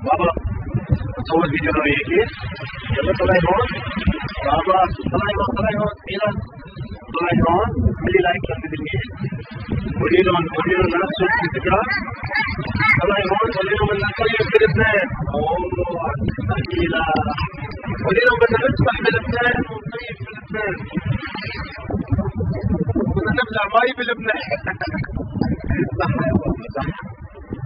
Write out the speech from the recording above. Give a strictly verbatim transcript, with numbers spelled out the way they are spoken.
بابا بتصور فيديو انا وياكي. يلا طلعي هون بابا، طلعي هون طلعي هون ايلان، طلعي هون اعملي لايك للفيديو، قولي لهم قولي لهم الناس شو الفكره. طلعي هون قولي لهم بدنا نصيف بلبنان. اوه ثقيله. قولي لهم بدنا نسبح بلبنان ونصيف بلبنان، بدنا نبلع مي بلبنان. صح يا بابا صح.